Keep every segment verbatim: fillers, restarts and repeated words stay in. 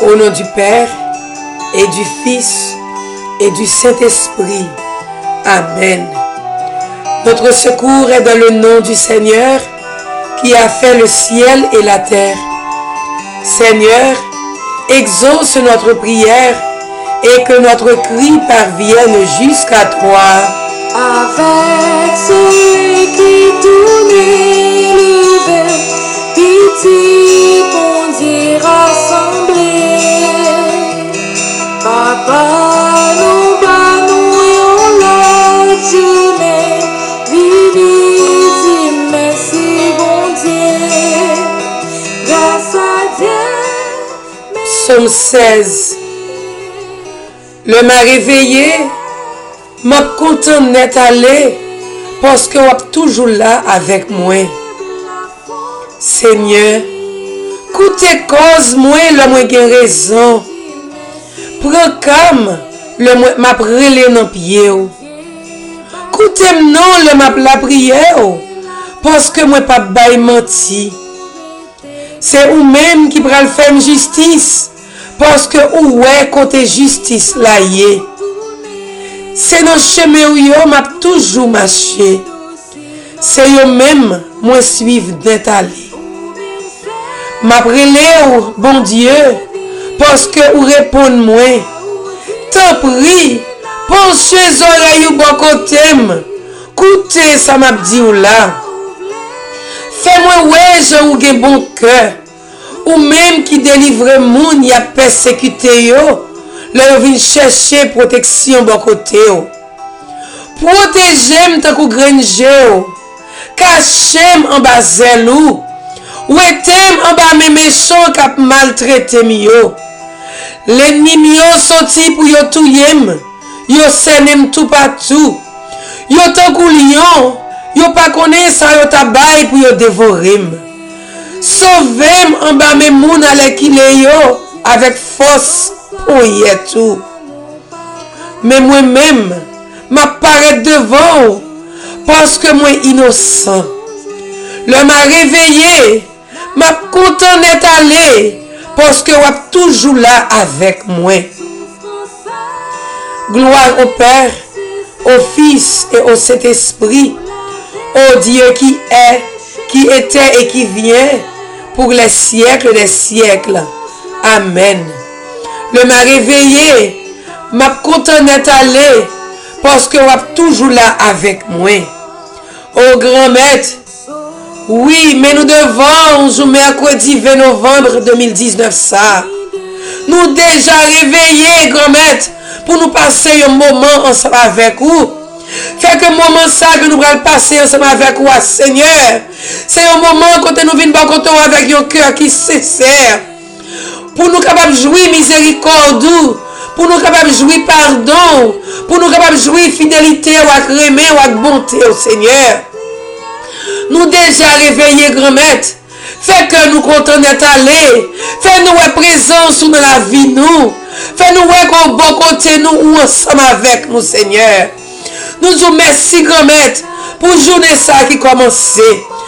Au nom du Père et du Fils et du Saint-Esprit. Amen. Notre secours est dans le nom du Seigneur qui a fait le ciel et la terre. Seigneur, exauce notre prière et que notre cri parvienne jusqu'à toi. Avec celui qui tournait le verre, pitié qu'on dit rassemblé. Papa, nous banons et on l'a jeûné. Vini, dis merci, bon Dieu. Grâce à Dieu. Psaume seize. Le m'a réveillé, m'a content d'être allé, parce que vous toujours là avec moi. Seigneur, coûtez cause moi, le moins qui raison. Prends calme, le moins m'a brûlé dans pied. Coûtez non, le m'a la prière, parce que moi pas bail menti. C'est ou même qui pral faire justice, parce que ou ouais côté justice là yé. C'est dans chemin où yo m'a toujours marché. C'est yo même moi suivre d'étaler. M'a brûlé bon Dieu parce que ou répond moi. Tant prie, pensez oreilles ou bon côté. Écoutez ça m'a dit ou là. Fais-moi ouais je ou gen bon cœur. Ou même qui délivre moun y a persécuté yo. Là, vient chercher protection bon côté. Protégez-moi tant que granger. Cachez-moi en bas zèlou. Ou était en bas mes méchants qui maltraité mio. L'ennemi mio sorti pour yo touyem. Yo senem tout partout. Yo tant que lion. Yo pas connaît ça yo tabay pour yo dévorer. Sauvez-moi en bas mes moun à qui yo avec force. Oh, y est tout. Mais moi-même, m'apparaît devant parce que moi innocent. Le m'a réveillé, m'a content d'être allé parce que vous êtes toujours là avec moi. Gloire au Père, au Fils et au Saint-Esprit, au Dieu qui est, qui était et qui vient pour les siècles des siècles. Amen. Le m'a réveillé, m'a content d'être allé, parce que vous êtes toujours là avec moi. Au grand maître, oui, mais nous devons, au mercredi vingt novembre deux mille dix-neuf, ça, nous déjà réveillés, grand maître, pour nous passer un moment ensemble avec vous. Fait que moment ça que nous allons passer ensemble avec vous, Seigneur, c'est un moment quand nous venons avec un cœur qui est sincère. Pour nous capables de jouir miséricorde, pour nous capables de jouir pardon, pour nous capables de jouir fidélité ou agrément ou avec bonté au Seigneur. Nous déjà réveillés, grand maître. Fait que nous contents d'être allés. Fait nous être présence dans la vie nous. Fait nous être au bon côté nous ou ensemble avec nous, Seigneur. Nous vous merci, grand maître, pour journée ça qui commence.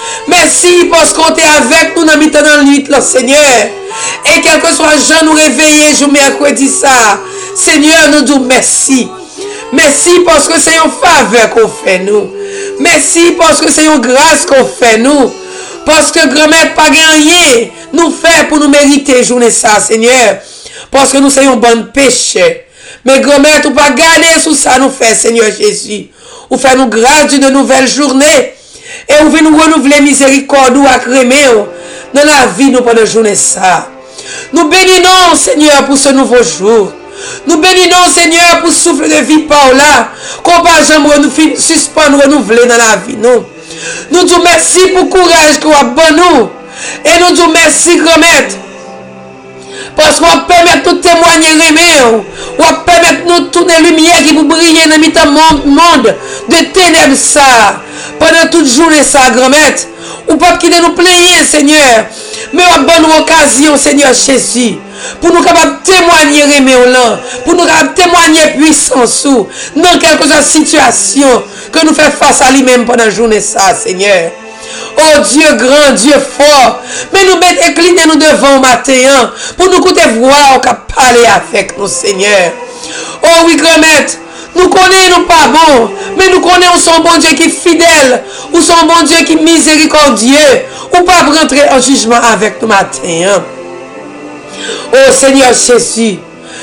Merci parce qu'on est avec nous dans le temps de nuit, Seigneur. Et quel que soit Jean nous réveiller, je mercredi ça. Seigneur, nous disons merci. Merci parce que c'est une faveur qu'on fait nous. Merci parce que c'est une grâce qu'on fait nous. Parce que grand-mère pas gagné nous fait pour nous mériter journée ça, Seigneur. Parce que nous sommes un bon péché. Mais grand-mère, tu pas garder sous ça nous fait, Seigneur Jésus. Ou fait nous grâce d'une nouvelle journée. Et ou venez nous renouveler miséricorde ou accrémer dans la vie nous pendant journée ça. Nous bénissons, Seigneur, pour ce nouveau jour. Nous bénissons, Seigneur, pour souffle de vie par là. Qu'on pas jamais nous suspendre, renouveler dans la vie nous. Nous disons merci pour le courage que vous avez bon nous. Et nous disons merci, grand-maître. Parce qu'on permet de témoigner, on va permettre nous tourner lumière qui vous briller dans le monde de ténèbres ça. Pendant toute journée ça, grand-maître. Ou pas quitter nous plaigner, Seigneur. Mais on a bonne occasion, Seigneur Jésus. Pour nous capables de témoigner, pour nous capables de témoigner puissance dans quelque situation que nous faisons face à lui-même pendant la journée ça, Seigneur. Oh Dieu grand, Dieu fort. Mais nous mettons incliner nous devant au matin. Pour nous écouter voir, on peut parler avec nous, Seigneur. Oh oui, grand-mère. Nous connaissons pas bon, mais nous connaissons son bon Dieu qui est fidèle, ou son bon Dieu qui est miséricordieux, ou pas rentrer en jugement avec nous matin. Oh Seigneur Jésus,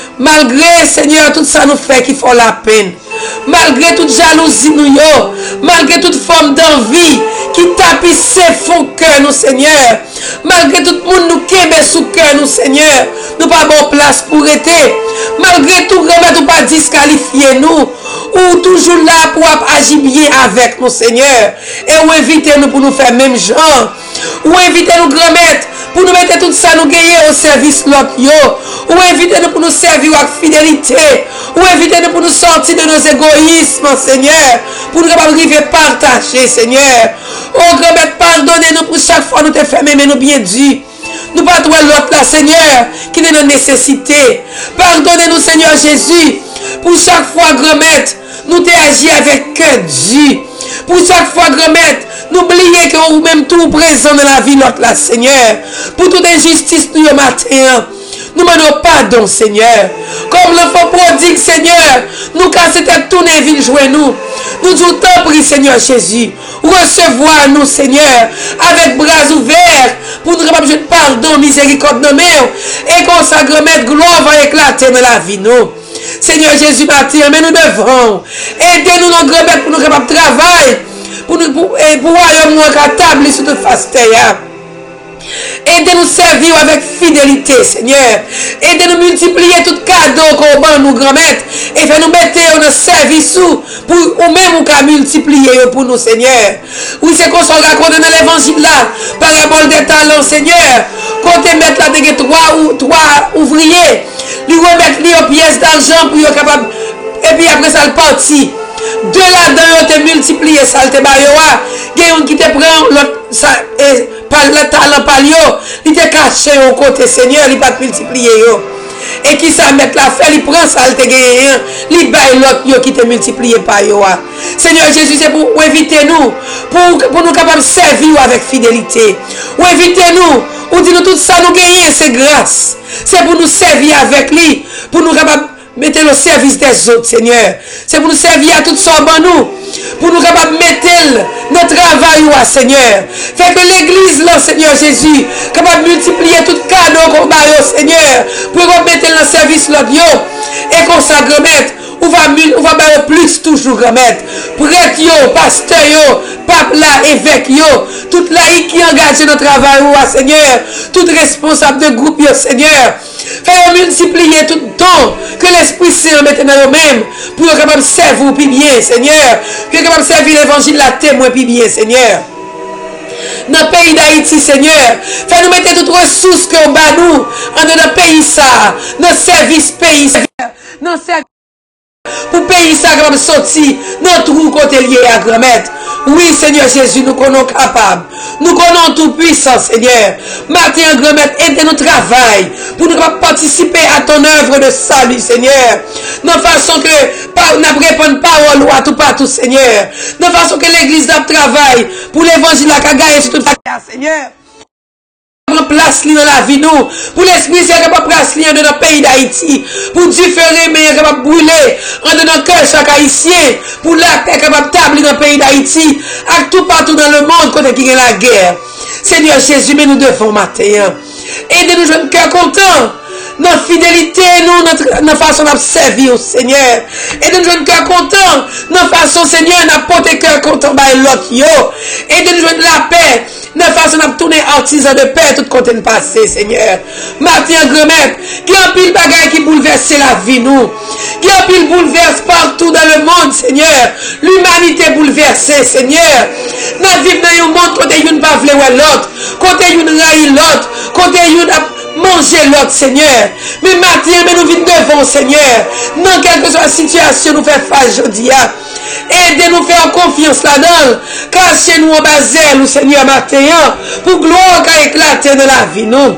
malgré Seigneur tout ça nous fait qu'il faut la peine, malgré toute jalousie nous yo, malgré toute forme d'envie qui tapisse fond cœur nous Seigneur, malgré tout le monde nous kembe sous cœur nous Seigneur, nous pas bon place pour être, malgré tout remettre ou pas disqualifier nous, ou toujours là pour agir bien avec nous Seigneur, et ou inviter nous pour nous faire même genre, ou inviter nous grand-mère pour nous mettre tout ça nous gagner au service l'autre yo, ou inviter nous pour nous servir avec fidélité, ou inviter nous pour nous sortir de nos égoïsmes Seigneur, pour nous arriver partager Seigneur. Oh grand-mère, pardonnez-nous pour chaque fois nous te fait mais nous bien dit. Nous pas trouver l'autre là Seigneur qui est dans nécessité. Pardonnez-nous Seigneur Jésus pour chaque fois grand-mère nous te agi avec cœur Dieu. Pour chaque fois grand-mère n'oubliez que vous même tout présent dans la vie l'autre là Seigneur. Pour toute injustice nous au matin. Nous demandons pardon, Seigneur. Comme l'enfant prodigue, Seigneur, nous casser tête tourner ville jouer nous. Nous disons t'en prie, Seigneur Jésus. Recevoir nous, Seigneur, avec bras ouverts, pour nous capables de pardon, miséricorde nommé. Et qu'on s'agremette, gloire va éclater dans la vie, nous. Seigneur Jésus, matin, mais nous devons. Aidez-nous, nos grand-mères, pour nous capables de travailler. Pour nous, pour, et pour nous à table sur toute face terre. Aidez-nous servir avec fidélité, Seigneur. Aidez-nous multiplier tout cadeau qu'on va nous grand-mère. Et fait nous mettre dans service pour ou même ou qu'à multiplier pour nous, Seigneur. Oui, c'est qu'on s'en raconte dans l'évangile là. Parabole des talents, Seigneur. Quand tu mettre là, tu trois ou trois ouvriers. Lui remettre les pièces d'argent pour être capable. Et puis après ça, le parti. De là-dedans, tu multiplié ça, tu bayoa. Il y a un qui te prend l'autre, ça, et par le talent par yo, il te caché au côté Seigneur, il pas multiplié yo. Et qui ça met la fait, il prend ça, il te gagne, il baille l'autre yo qui te multiplié par yo. Seigneur Jésus, c'est pour éviter nous, pour, pour nous capables de servir avec fidélité. Ou éviter nous, ou dit nous tout ça nous gagner, c'est grâce. C'est pour nous servir avec lui, pour nous capables mettez le service des autres, Seigneur. C'est pour nous servir à toutes sortes de nous. Pour nous capables de mettre notre travail, Seigneur. Fait que l'église, là, Seigneur Jésus, capable de multiplier tout cadeau qu'on a, Seigneur. Pour remettre le service, là, et qu'on s'agremette. On va, on va faire plus toujours remettre. Prêtre, yo, pasteur, yo, pape là, évêque, yo, toute laïque qui engage dans le travail, Seigneur. Tout responsable de groupe, yo, Seigneur. Fais multiplier tout le don que l'Esprit Saint mette dans nous-mêmes pour être capable de servir plus bien, Seigneur. Pour être capable de servir l'évangile la témoin plus bien, Seigneur. Dans le pays d'Haïti, Seigneur, fais-nous mettre toutes les ressources que nous avons dans le pays, ça, dans le service pays, dans le service. Pour payer ça, capable de sortir notre trou côté lié à grand-mère. Oui, Seigneur Jésus, nous connaissons capables. Nous connaissons tout puissant, Seigneur. Matin, grand-mère, aide-nous travail pour nous participer à ton œuvre de salut, Seigneur. De façon que nous répondons parole à tout partout, Seigneur. De façon que l'église travaille pour l'évangile à gagner sur toute la Seigneur. Place dans la vie nous pour l'esprit c'est capable place dans le pays d'Haïti pour différer mais capable brûler en dans cœur chaque haïtien pour la paix capable table dans le pays d'Haïti à tout partout dans le monde quand il y a la guerre. Seigneur Jésus, mais nous devons matin aidez-nous jeunes cœur content notre fidélité nous notre, notre façon de servir au Seigneur aidez-nous jeunes cœur content notre façon Seigneur n'apporter cœur content by l'autre yo aidez-nous jeunes la paix notre façon de tourner artisan de paix tout côté de passé, Seigneur. Matin, grand-mère, qui a pile bagaille qui bouleverse la vie, nous. Qui a pile bouleverse partout dans le monde, Seigneur. L'humanité bouleversée, Seigneur. Nous vivons dans un monde côté une pas vouloir l'autre, côté une raille l'autre, côté une manger l'autre, Seigneur. Mais matin, mais nous vivons devant, Seigneur. Dans quelle que soit la situation, nous faisons face aujourd'hui. Aidez-nous faire confiance là-dedans. Cachez-nous en bas zèle, Seigneur, matin, pour gloire qui éclate dans la vie, nous.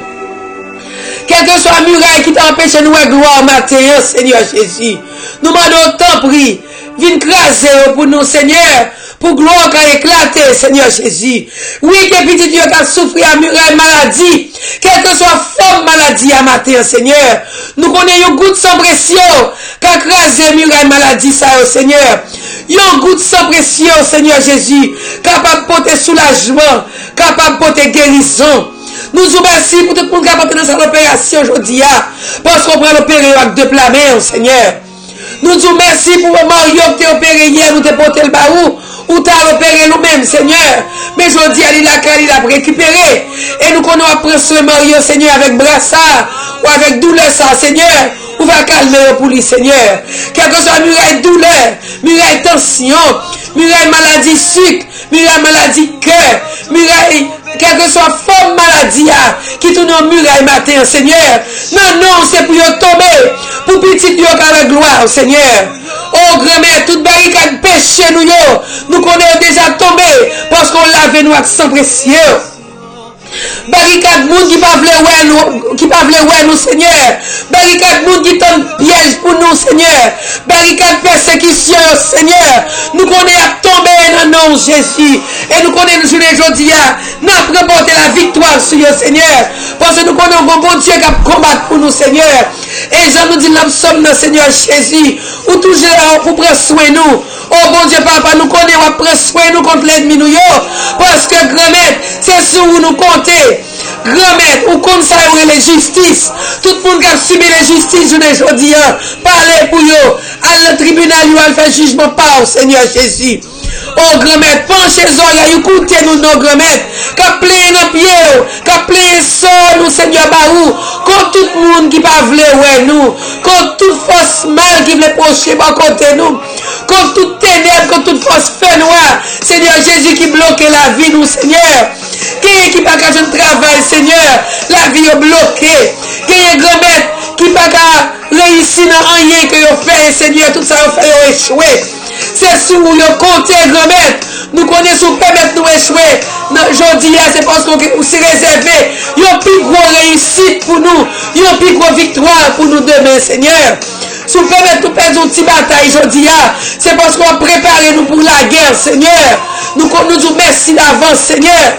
Quelle que soit la muraille qui t'empêche de nous gloire matin, Seigneur Jésus. Nous demandons tant pris. Viens craser pour nous, Seigneur, pour gloire qu'a éclaté, Seigneur Jésus. Oui, que petit Dieu qui a souffert à muraille maladie, quelle que soit forme maladie à matin, Seigneur. Nous connaissons une goutte sans pression, qu'a crasé muraille maladie, ça, Seigneur. Une goutte sans pression, Seigneur Jésus, capable de porter soulagement, capable de porter guérison. Nous vous remercions pour tout le monde qui a porté dans cette opération aujourd'hui, parce qu'on prend l'opérer avec deux plats, Seigneur. Nous vous remercions pour le Mario qui a opéré hier, nous t'ai porté le baou, ou t'as opéré nous-mêmes, Seigneur. Mais aujourd'hui, il a il a récupéré. Et nous connaissons après ce Mario, Seigneur, avec brassard, ou avec douleur, ça, Seigneur. On va calmer pour lui, Seigneur. Quelle que soit muraille douleur, muraille tension, muraille maladie sucre, muraille maladie cœur, muraille, quelle que soit forme maladie qui tourne en muraille matin, Seigneur. Non, non, c'est pour y tomber, pour petit Dieu qui a la gloire, Seigneur. Oh, grand-mère, toute barricade péché nous, nous connaissons déjà tombé, parce qu'on lave nous avec sang précieux. Barricade monde qui pas vouloir nous qui pas vouloir nous Seigneur. Barricade monde qui tend piège pour nous Seigneur. Barricade persécution Seigneur. Nous connaissons tomber dans le nom de Jésus et nous connaissons journée aujourd'hui n'a remporté la victoire sur le Seigneur parce que nous connaissons un bon Dieu qui a combattre pour nous Seigneur. Et Jean nous dit nous sommes dans Seigneur Jésus ou toujours pour prendre soin de nous. Oh bon Dieu papa nous connaissons à prendre soin nous contre l'ennemi nous parce que grand-mère c'est sur nous compter. Grand-mère, ou comme ça, il y a la justice. Tout le monde qui a subi la justice, je ne dis pas, parlez pour eux. À le tribunal, il va faire jugement par Seigneur Jésus. Oh, grand-mère, penchez-vous, écoutez nous, nos grand-mère, qui plein nos pieds, qui plein sol, nous, Seigneur Barou, contre tout le monde qui pas voulu, ouais, nous, contre toute force mal qui veut procher par côté nous, contre toute ténèbre, contre toute force fait noire, Seigneur Jésus qui bloque la vie, nous, Seigneur. Qui qui pas qu'à un travail, Seigneur, la vie est bloquée. Qui est grand-mère qui pas qu'à réussir dans rien que vous faites, Seigneur, tout ça vous fait échouer. C'est sous vous comptez, grand-mère. Nous connaissons permettre nous échouer. Aujourd'hui, c'est parce qu'on s'est réservé. Il y a une plus grosse réussite pour nous. Il y a une plus grosse victoire pour nous demain, Seigneur. Si vous permettez de perdre une petite bataille aujourd'hui, c'est parce qu'on prépare nous pour la guerre, Seigneur. Nous nous disons merci d'avance, Seigneur.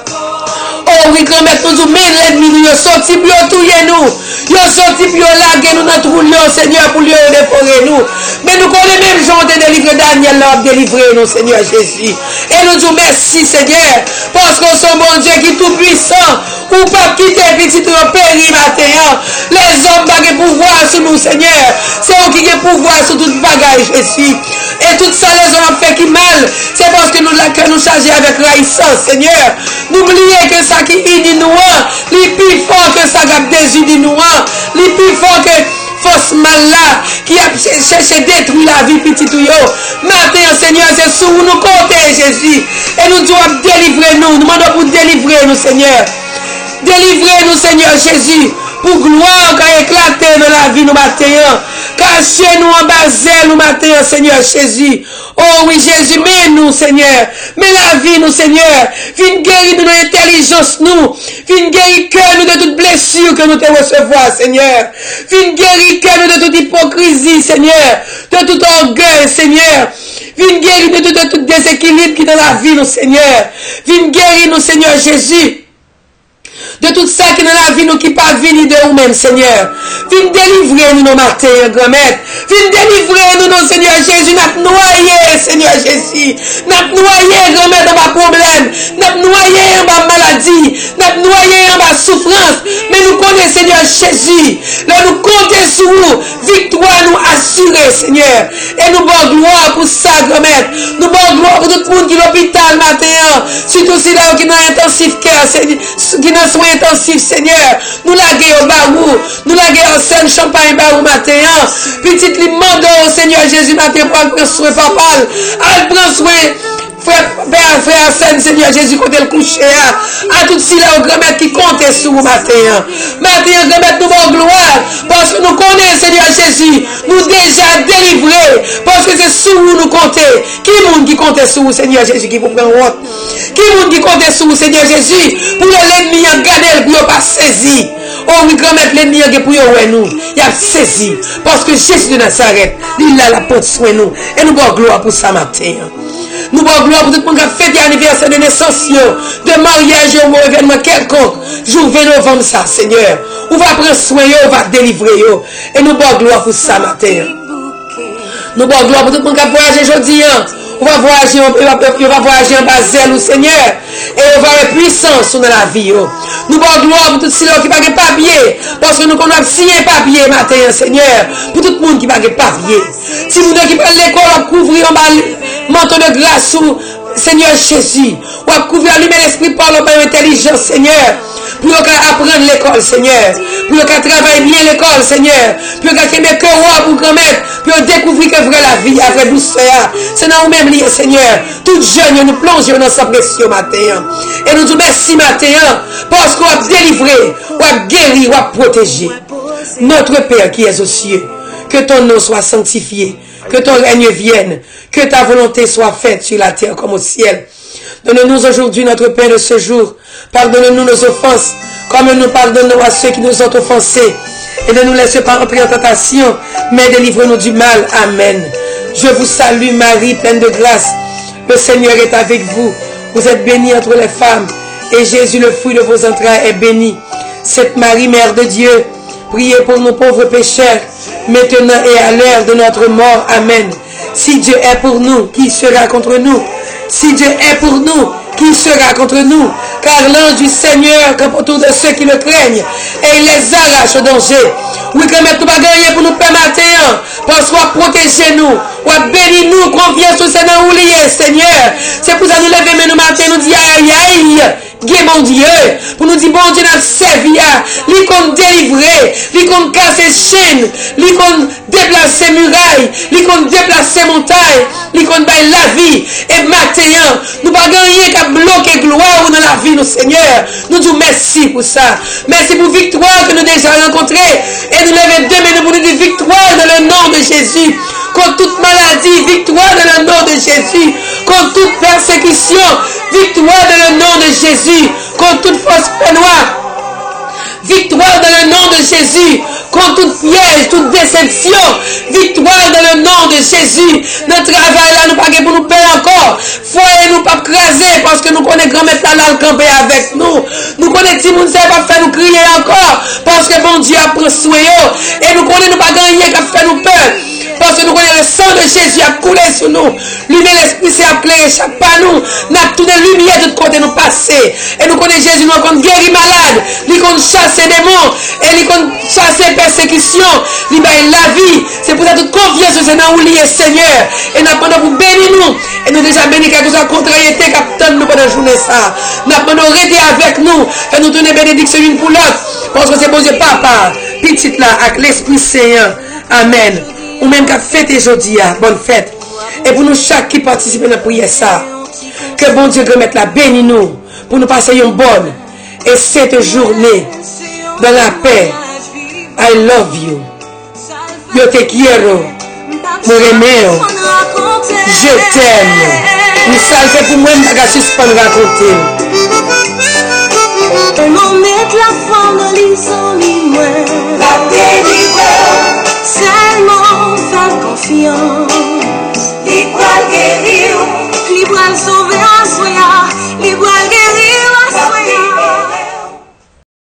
Oh oui, grand-mère, nous disons, mais l'ennemi, nous sommes sortis pour tout nous. Nous sommes sortis pour laguer nous dans tout lieu, Seigneur, pour lui déforer nous. Mais nous connaissons même gens de délivrer Daniel, là, délivrer nous, Seigneur Jésus. Et nous disons merci, Seigneur, parce qu'on est bon Dieu qui est tout puissant. Ou pas quitter petit péri matin. Les hommes ont pouvoir sur nous, Seigneur. C'est eux qui ont pouvoir sur tout bagage, Jésus. Et tout ça, les hommes ont fait qui mal. C'est parce que nous que nous charger avec raïssance, Seigneur. N'oubliez que ça qui unit nous, les plus fort que ça qui a désunit nous, les plus fort que force mal là, qui a cherché à détruire la vie petit tout yo. Matin, Seigneur, c'est sous nous compter, Jésus. Et nous devons délivrer nous. Nous demandons pour délivrer nous, Seigneur. Délivrez-nous, Seigneur Jésus, pour gloire qui a éclaté dans la vie nous matin. Cachez-nous en bas nous matin, Seigneur Jésus. Oh oui, Jésus, mets-nous, Seigneur. Mets la vie, nous, Seigneur. Viens guérir de notre intelligence, nous. Viens guérir cœur nous de toute blessure que nous te recevoir, Seigneur. Viens guérir cœur nous de toute hypocrisie, Seigneur. De tout orgueil, Seigneur. Viens guérir de tout, de tout déséquilibre qui est dans la vie, nous, Seigneur. Viens guérir nous, Seigneur Jésus. De tout ça qui est dans la vie, nous qui pas venir de nous-mêmes, Seigneur. Viens délivrer nous nos matins, grand-mère. Viens délivrer nous, nos Seigneur Jésus. N'a noyé, Seigneur Jésus. N'a noyé, grand-mère, dans ma problème. N'a noyé en ma maladie. N'a noyé en ma souffrance. Mais nous connaissons, Seigneur Jésus. Là, nous comptons sur vous. Victoire nous assurée, Seigneur. Et nous bon gloire pour ça, grand-mère. Nous bon gloire pour tout le monde qui est à l'hôpital matin. Surtout si là, qui est dans l'intensif cœur, qui dans soins intensifs, Seigneur. Nous la guerre au barou. Nous la guerre en scène, champagne, barou matin. Petite limande, Seigneur Jésus, matin, pour prendre soin, papa. Elle prend soin. Frère, frère, frère, Saint, Seigneur Jésus, quand elle couche, à tout si là, au grand-mère qui compte sur vous matin. Matin, grand-mère, nous bon gloire, parce que nous connaissons, Seigneur Jésus, nous déjà délivrés, parce que c'est sur vous nous comptez. Qui monde qui compte sur vous, Seigneur Jésus, qui vous prend honte? Qui monde qui compte sur vous, Seigneur Jésus, pour l'ennemi en garder, pour ne pas saisir. Oh oui, grand-mère, l'ennemi en pour nous, il a saisi, parce que Jésus de Nazareth, il a la porte soin nous, et nous bon gloire pour ça matin. Nous bon gloire pour tout le monde qui a fêté l'anniversaire de naissance, de mariage ou événement quelconque. Jour vingt novembre, ça, Seigneur. On va prendre soin, on va délivrer. Et nous bon gloire pour ça matin. Nous bon gloire pour tout le monde qui a voyagé aujourd'hui. On va voyager, on va voyager en Basel au Seigneur. Et on va avoir puissance dans la vie. Nous bon gloire pour tout ceux qui n'ont pas de papier. Parce que nous connaissons signer papier matin, Seigneur. Pour tout le monde qui n'a pas de papier. Si vous n'avez pas l'école, on va couvrir un manteau de grâce ou Seigneur Jésus. On va couvrir l'humain l'esprit par l'intelligence, Seigneur. Pour apprendre l'école, Seigneur. Pour travailler bien l'école, Seigneur. Pour que mes cœurs pour commettre. Pour découvrir que vrai la vie après douceur. C'est dans nous-mêmes liés, Seigneur. Tout jeune, nous plongeons dans sa pression matin. Et nous disons merci matin. Parce qu'on va délivrer, on va guérir, on va protéger. Notre Père qui est aux cieux. Que ton nom soit sanctifié. Que ton règne vienne. Que ta volonté soit faite sur la terre comme au ciel. Donne-nous aujourd'hui notre pain de ce jour. Pardonne-nous nos offenses, comme nous pardonnons à ceux qui nous ont offensés. Et ne nous laisse pas entrer en tentation, mais délivre-nous du mal. Amen. Je vous salue Marie, pleine de grâce. Le Seigneur est avec vous. Vous êtes bénie entre les femmes. Et Jésus, le fruit de vos entrailles, est béni. Sainte Marie, Mère de Dieu, priez pour nos pauvres pécheurs, maintenant et à l'heure de notre mort. Amen. Si Dieu est pour nous, qui sera contre nous? Si Dieu est pour nous, qui sera contre nous? Car l'ange du Seigneur campe autour de ceux qui le craignent et il les arrache au danger. Oui, quand même, tout va gagner pour nous permettre, parce qu'on va protéger nous, on va bénir nous, confiance au Seigneur, oublier, Seigneur. C'est pour ça que nous levons mais nous matin, nous disons aïe aïe. Mon Dieu, pour nous dire bon Dieu n'a servi à lui qu'on délivrer, lui qu'on casser chaînes, lui qu'on déplacer murailles, lui qu'on déplacer montagnes, lui qu'on baille la vie. Et maintenant, nous pas gagner qu'à bloquer gloire dans la vie, nous Seigneur. Nous disons merci pour ça. Merci pour victoire que nous déjà rencontrée. Et nous levons demain pour nous dire victoire dans le nom de Jésus. Contre toute maladie, victoire dans le nom de Jésus. Contre toute persécution, victoire dans le nom de Jésus. Contre toute fausse noire, victoire dans le nom de Jésus. Contre toute piège, toute déception, victoire dans le nom de Jésus. Notre travail là, nous pas pour nous payer encore. Foyer nous pas craser parce que nous connaissons grand-mère là le camper avec nous. Nous connaissons si nous ne savons pas faire nous crier encore parce que bon Dieu a pris soin. Et nous connaissons nous pas gagner qu'à faire nous peur. Parce que nous connaissons le sang de Jésus a coulé sur nous. Lui, l'Esprit s'est éclairé chaque pas nous. Nous avons toute lumière de côté nous passer. Et nous connaissons Jésus, nous avons guéri malade. Lui, qu'on chasse les démons. Et lui, qu'on chasse les persécutions. Lui, la vie. C'est pour ça toute confiance au Seigneur, oublié Seigneur. Et nous avons pour bénir nous. Et nous déjà béni quelque chose à contrariété qu'attend nous pendant la journée ça. Nous avons rester avec nous. Et nous donner bénédiction une pour l'autre. Parce que c'est bon Dieu, papa. Petite là, avec l'Esprit Saint. Amen. Ou même qu'à fêter aujourd'hui, bonne fête. Et pour nous, chaque qui participe à la prière, ça, que bon Dieu remette la béni nous, pour nous passer une bonne et cette journée dans la paix. I love you. Yo te quiero. Mon remeo. Je t'aime. Nous salve pour moi, je vais suspendre raconter. On met la forme dans l'isson, la délivre. Seulement faire confiance.